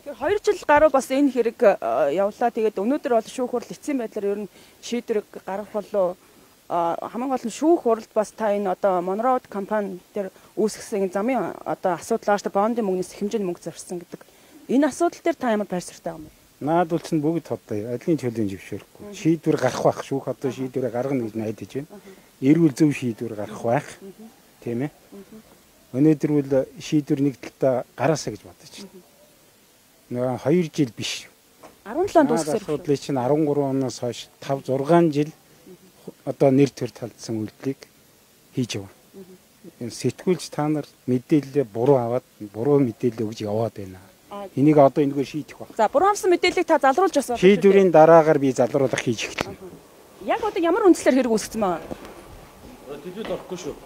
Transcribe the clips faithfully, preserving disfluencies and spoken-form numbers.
Тэгэхээр хоёр жил гаруй бас энэ хэрэг явлаа. Тэгээд өнөөдөр бол шүүх хурал эцсийн байдлаар ер нь шийдвэрийг гаргах болов. Хамгийн гол нь шүүх хуралд бас та энэ одоо Монроуд компани дээр үүсгэсэн замын одоо асуудлаар та бондын мөнгнөөс хэмжээний мөнгө зарсан гэдэг. Энэ асуудал дээр та ямар байр суурьтай юм бэ? Наад бол чинь бүгд одоо алын чөлөөний зөвшөөрөхгүй. Шийдвэр гарах байх. Шүүх одоо шийдвэрээ гаргана гэж найдаж байна. Эрүүл зөв шийдвэр гарах байх. Тийм ээ. Өнөөдөр бол шийдвэр нэг талдаа гараасаа гэж бодож байна. Нөгөө хоёр жил биш. арван долоон дууссан. Асуудлыг чинь арван гурван оноос хойш тавь зургаан жил одоо нэр төр талдсан үйлдэлийг хийж яваа. Энэ сэтгүүлч та нар мэдээлэл буруу аваад буруу мэдээлэл өгж яваад байна. Энийг одоо энэгээр шийдэх баг. За буруу авсан мэдээллийг та залруулж бас. Шийдвэрийн дараагаар би залруулах хийж эхэллээ. Яг одоо ямар үндслээр хэрэг үүсгэсэн байгаа? Дэлгүүр орохгүй шүү.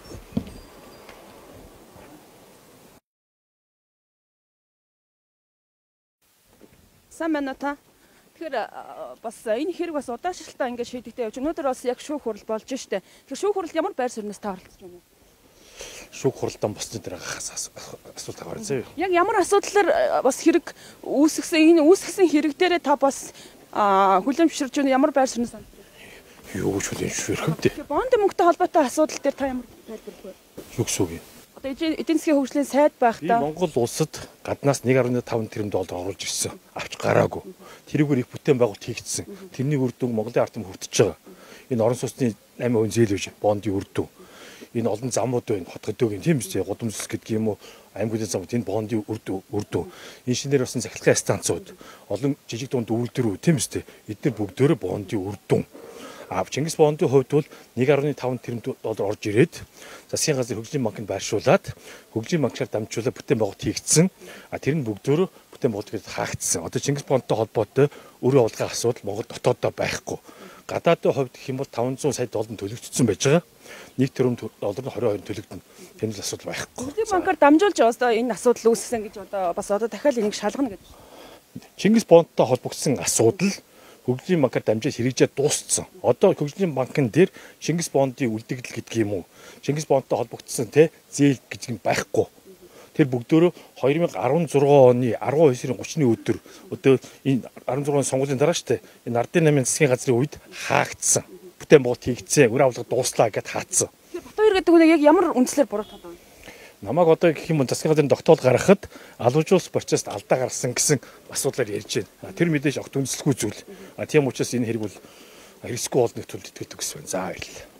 Сайн байна уу та? Тэгэхээр бас энэ хэрэг бас удаашралтай ингээд шийдэгдээ явж. Өнөөдөр бас яг шүүх хурал болж штэ. Тэгэхээр шүүх хурал ямар байр суурьнаас та оролцож байна вэ? Шүүх хуралдан босны дээр гахаас асуулт аваар зөө. Яг ямар асуудлаар бас хэрэг үүсгэсэн энэ үүсгэсэн хэрэг дээрээ та бас хүлэмжширж байна ямар байр суурьнаас юу ч хүлэмжширэх вэ? Бондын мөнгөтэй холбоотой асуудал дээр та ямар тайлбарлах вэ? Юу гэсэн үг юм? Одоо эдийн засгийн хөгжлийн сайд байхдаа Монгол улсад гаднаас нэг гаруй таван тэрбум доллар оруулж ирсэн. Авч гараагүй. Тэрүүгээр их бүтээн байгуулалт хийгдсэн. Тэрний үр дүн Монголын ард түмэн хүртэж байгаа. Энэ орон сууцны амин хүн зээлвэж бондын үр дүн. Энэ олон замууд байна, хотгодөөгийн тийм үстэй гудамжлал гэдэг юм уу, аймагуудын замууд энэ бондын үр дүн, үр дүн. Инженер басан захиргааны станцууд, олон жижиг дунд үйлдвэрүүд тийм үстэй. Эдгээр бүгдөө бондын үр дүн. А Чингис бондын хувьд бол нэг гаруй таван тэрбум доллар орж ирээд засгийн газрын хөгжлийн банкнд байршуулад хөгжлийн банкаар дамжуулаад бүтээн байгуулалт хийгдсэн. А тэр нь бүгдөө бүтээн байгуулалт хаагдсан. Одоо Чингис бондтой холбоотой өрөө уулгын асуудал Монгол дотооддоо байхгүй. Гадаадын хувьд гэх юм бол таван зуун сая доллар төлөгдсөн байж байгаа. нэг тэрбум доллар нь хорин хоёр төлөгдөн. Тэр нь асуудал байхгүй. Хөгжлийн банкаар дамжуулж одоо энэ асуудал үүссэн гэж одоо бас одоо дахиад энийг шалгана гэж. Чингис бондтой холбогдсон асуудал хөгжлийн банкаар дамжиж хэрэгжээд дууссан. Одоо хөгжлийн банкн дээр Чингис бондын үлдэгдэл гэдэг юм уу? Чингис бондтой холбогдсон те зээл гэж юм байхгүй. Тэр бүгдөө хоёр мянга арван зургаан оны арван хоёр сарын гуравны өдөр одоо энэ арван зургааны сонгуулийн дараа штэ энэ ардын намын засгийн газрын үед хаагдсан. Бүтээн байгуулалт хийгдсэн, үр авлага дууслаа гэд хаацсан. Тэр Батбаяр гэдэг хүн яг ямар үндслээр буруутгаад байна? Намайг одоо гэх юм засгийн газрын тогтоол гаргахад алуужуулах процесст алдаа гарсан гэсэн асуудлаар ярьж байна. Тэр мэдээж огт үндэслэхгүй зүйл. А тийм учраас энэ хэрэг бол хэрэгсгүй болны төлөв итгэдэг гэсэн байна. За баярлалаа.